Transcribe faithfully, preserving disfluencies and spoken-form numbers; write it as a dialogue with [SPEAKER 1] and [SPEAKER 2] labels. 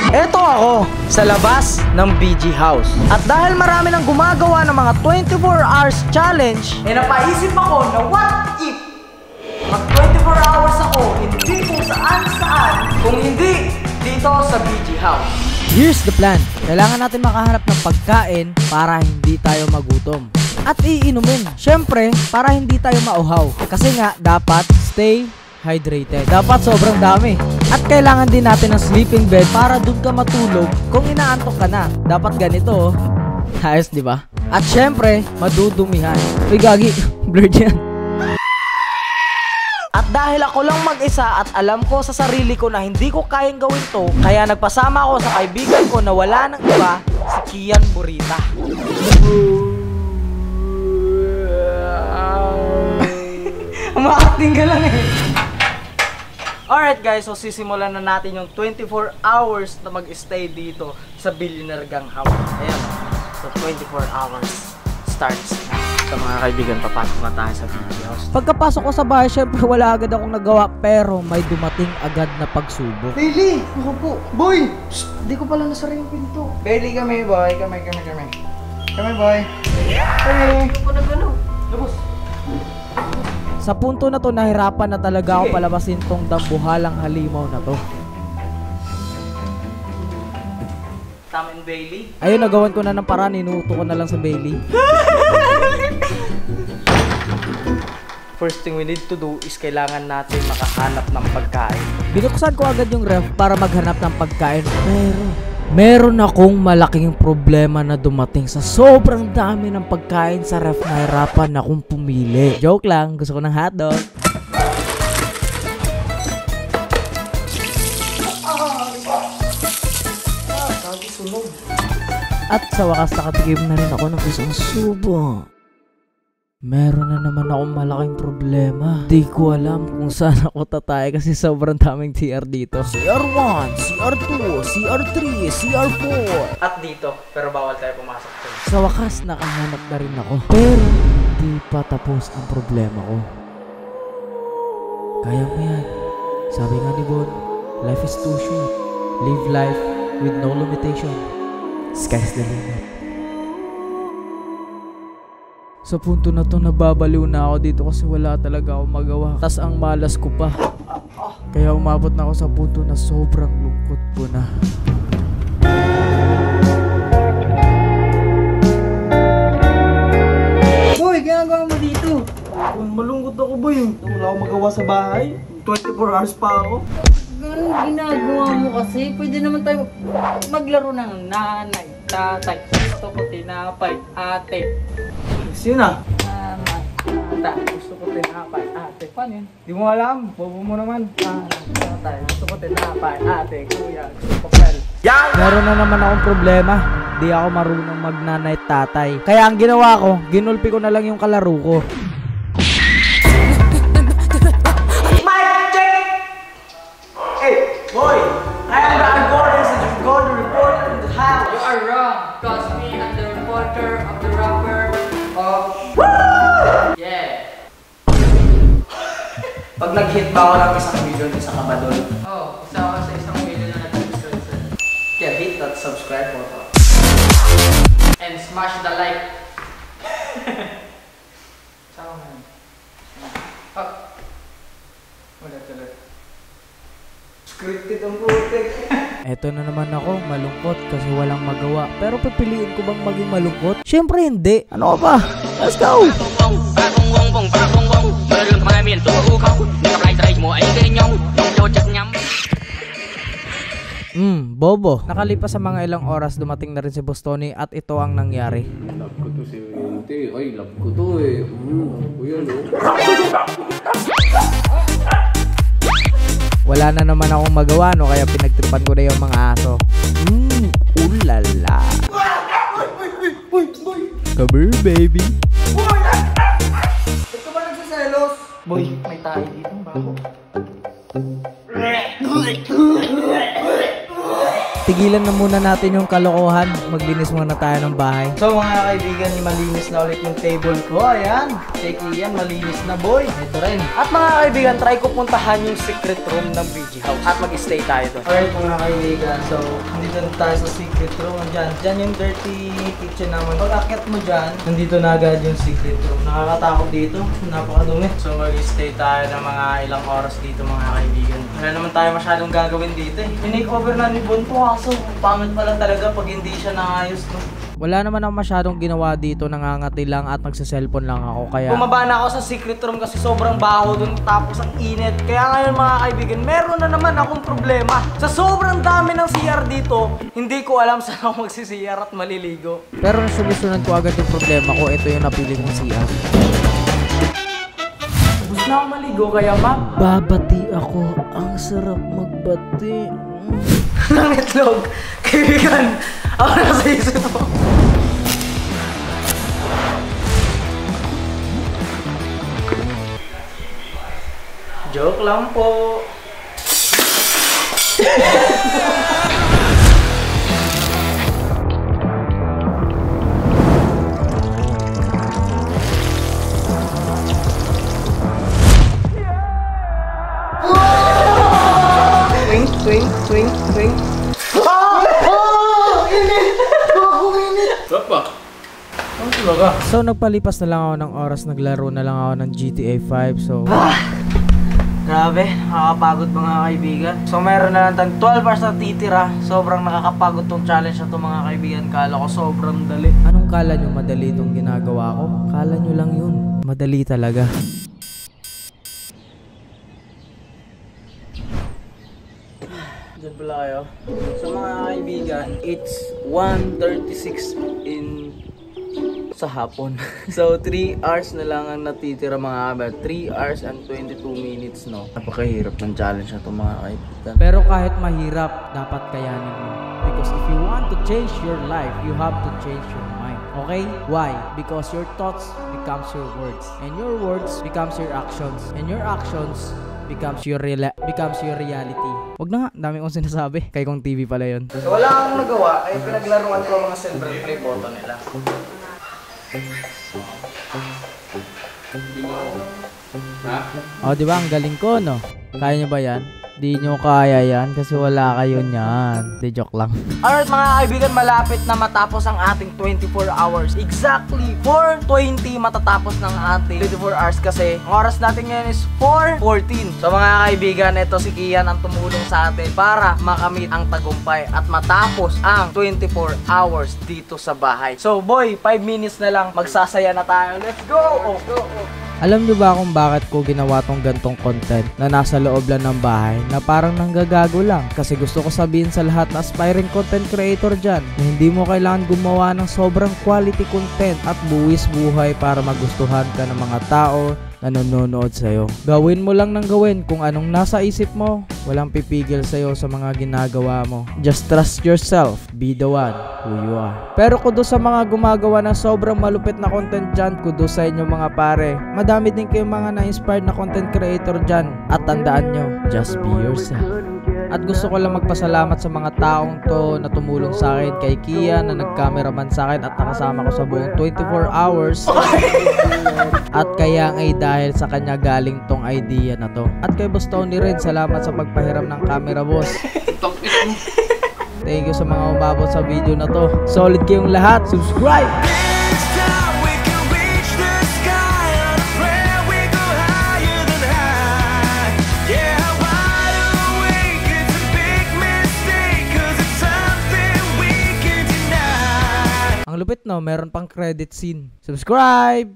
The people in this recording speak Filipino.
[SPEAKER 1] Eto ako sa labas ng B G House. At dahil marami nang gumagawa ng mga twenty-four hours challenge, eh napaisip ako na what if mag twenty-four hours ako hindi kung saan saan, kung hindi dito sa B G House. Here's the plan. Kailangan natin makahanap ng pagkain para hindi tayo magutom. At iinumin. Syempre, para hindi tayo mauhaw. Kasi nga, dapat stay hydrated. Dapat sobrang dami. At kailangan din natin ng sleeping bed para dun ka matulog kung inaantok ka na. Dapat ganito, oh. Ayos, di ba? At syempre, madudumihan. Uy, gagi. Blurred yan. At dahil ako lang mag-isa at alam ko sa sarili ko na hindi ko kayang gawin to, kaya nagpasama ako sa kaibigan ko na wala nang iba, si Kian Burita. Umaacting ka lang eh. Alright guys, so sisimulan na natin yung twenty-four hours na mag-stay dito sa Billionaire Gang House. Ayan, so twenty-four hours starts na. Sa mga kaibigan, papasok na tayo sa B G House. Pagkapasok ko sa bahay, syempre wala agad akong nagawa, pero may dumating agad na pagsubok. Bailey! Ako po! Boy! Shhh! Di ko pala nasara yung pinto. Bailey, kami boy. Kami, kami, kami. Kami boy. Kami. Ako na gano'n. Labos. Sa punto na to, nahirapan na talaga ako palabasin tong dambuhalang halimaw na to. Tamin Bailey? Ayun, nagawan ko na ng paraan. Inuuto ko na lang sa Bailey. First thing we need to do is kailangan natin makahanap ng pagkain. Binuksan ko agad yung ref para maghanap ng pagkain. Pero meron akong malaking problema na dumating sa sobrang dami ng pagkain sa ref. Nahirapan akong pumili. Joke lang, gusto ko ng hotdog. At sa wakas nakatikim na rin ako ng isang subo. Meron na naman akong malaking problema. Di ko alam kung saan ako tatay kasi sobrang daming C R dito. C R one, C R two, C R three, C R four. At dito, pero bawal tayo pumasok dito. Sa wakas nakahanap na rin ako. Pero di pa tapos ang problema ko. Kaya mo yan. Sabi nga ni Bon, life is too short. Live life with no limitation. Sky's the limit. Sa punto na to, nababaliw na ako dito kasi wala talaga akong magawa. Tas ang malas ko pa. Kaya umabot na ako sa punto na sobrang lungkot ko na. Boy, ginagawa mo dito? Malungkot ako boy. Wala akong magawa sa bahay. twenty-four hours pa ako.
[SPEAKER 2] Ganun ginagawa mo kasi. Pwede naman tayo maglaro ng nanay, tatay, gusto ko tinapay, ate.
[SPEAKER 1] Sino na?
[SPEAKER 2] Nanay, tatay,
[SPEAKER 1] Gusto ko tinapay, ate. Paano yun? Di mo alam. Bobo mo naman. Nanay, tatay, gusto ko tinapay, ate, kuya, gusto ko papel. Meron na naman akong problema. Di ako marunong magnanay tatay. Kaya ang ginawa ko, ginulpi ko na lang yung kalaro ko. Boy, I am the Gordon's and you're going to report in the house.
[SPEAKER 2] you are wrong. Cause me, I'm the reporter of the rapper of...
[SPEAKER 1] Woo!
[SPEAKER 2] Yeah.
[SPEAKER 1] Pag nag-hit ba ako ng isang million, isa ka ba doon?
[SPEAKER 2] Oh, isa ako sa isang million na nag-subscribe sir.
[SPEAKER 1] Kaya hit that subscribe button.
[SPEAKER 2] And smash the like. Saan mo yan? Oh. Wala tuloy.
[SPEAKER 1] Scripted ang putik. Eto na naman ako, malungkot kasi walang magawa. Pero pipiliin ko bang maging malungkot? Siyempre hindi. Ano ka ba? Let's go! Hmm, bobo. Nakalipas sa mga ilang oras, dumating na rin si Boss Tony at ito ang nangyari.
[SPEAKER 3] Love ko to si Ente. Ay, love ko to eh. Mm, kuya, no?
[SPEAKER 1] Wala na naman akong magawa, no? Kaya pinagtripan ko na yung mga aso. Mmm, ulala. Come here, baby.
[SPEAKER 2] Boy! Ba't ka ba nagsiselos? Boy, may tayo dito. Bako.
[SPEAKER 1] tigilan na muna natin yung kalokohan. Maglinis muna tayo ng bahay. So mga kaibigan, malinis na ulit yung table ko. Ayan, check yan, malinis na boy. Ito rin. At mga kaibigan, try ko puntahan yung secret room ng B G House. At mag-stay tayo doon. Alright mga kaibigan, so nandito na tayo sa secret room. Diyan, diyan yung dirty kitchen naman. Pag akyat mo dyan, nandito na agad yung secret room. Nakakatakot dito, napakadumi. So mag-stay tayo ng mga ilang oras dito mga kaibigan. Wala naman tayo masyadong gagawin dito eh. Tinake over na ni Bon to, kaso pangit pala talaga pag hindi siya naayos no. Wala naman ako masyadong ginawa dito, nangangati lang at nagsa-cellphone lang ako kaya bumaba na ako sa secret room kasi sobrang baho dun tapos ang init. Kaya ngayon mga kaibigan, meron na naman akong problema. Sa sobrang dami ng C R dito, hindi ko alam saan ako magsi-C R at maliligo. Pero nasolusyonan ko agad yung problema ko, ito yung napili kong C R. Tapos na ako maligo kaya magbabati ako. Ang sarap magbati. Ang itlog. Kaibigan, ako nasa isip mo. Joke lang po. Swing, swing, swing, swing. Ah! Oh! Init! Ako init!
[SPEAKER 3] Apa?
[SPEAKER 1] Ano talaga? So nagpalipas na lang ako ng oras, naglaro na lang ako ng G T A five. So ah! Grabe, nakakapagod mga kaibigan. So meron na lang tayong twelve hours na titira. Sobrang nakakapagod tong challenge na to mga kaibigan. Kala ko sobrang dali. Anong kala nyo madali itong ginagawa ko? Kala nyo lang yun. Madali talaga. Diyan pala kayo. So mga kaibigan, it's one thirty-six in sa hapon. So three hours na lang ang natitira mga kaibigan. three hours and twenty-two minutes, no? Napakahirap ng challenge na ito mga kaibigan. Pero kahit mahirap, dapat kayanin mo. Because if you want to change your life, you have to change your mind. Okay? Why? Because your thoughts becomes your words. And your words becomes your actions. And your actions becomes your real becomes your reality. Wag na nga, dami kong sinasabi. Kay kong T V pala yun. So wala akong nagawa, ay pinaglaruan ko ang mga silver play button nila.
[SPEAKER 3] Ha?
[SPEAKER 1] Oh, di ba? Ang galing ko, no? Kaya niyo ba yan? Di nyo kaya yan kasi wala kayo niyan. Di joke lang. Alright mga kaibigan, malapit na matapos ang ating twenty-four hours. Exactly four twenty matatapos ng ating twenty-four hours kasi ang oras natin ngayon is four fourteen. So mga kaibigan, ito si Kian ang tumulong sa atin para makamit ang tagumpay at matapos ang twenty-four hours dito sa bahay. So boy, five minutes na lang magsasaya na tayo. Let's go! Oh, go! Oh. Alam niyo ba kung bakit ko ginawa tong gantong content na nasa loob lang ng bahay na parang nanggagago lang? Kasi gusto ko sabihin sa lahat na aspiring content creator dyan na hindi mo kailangan gumawa ng sobrang quality content at buwis buhay para magustuhan ka ng mga tao na nanonood sa'yo. Gawin mo lang ng gawin kung anong nasa isip mo. Walang pipigil sa'yo sa mga ginagawa mo. Just trust yourself. Be the one who you are. Pero kudo sa mga gumagawa ng sobrang malupit na content dyan, kudo sa inyo mga pare. Madami din kayong mga na-inspired na content creator dyan. At tandaan nyo, just be yourself. At gusto ko lang magpasalamat sa mga taong to na tumulong sa akin, kay Kia na nag-cameraman sa akin at nakasama ko sa buong twenty-four hours. At kaya ngay dahil sa kanya galing tong idea na to. At kay Boss Tony rin, salamat sa pagpahiram ng camera, boss. Thank you sa mga umabot sa video na to. Solid kayong lahat. Subscribe! Ang lupit, no? Meron pang credit scene. Subscribe!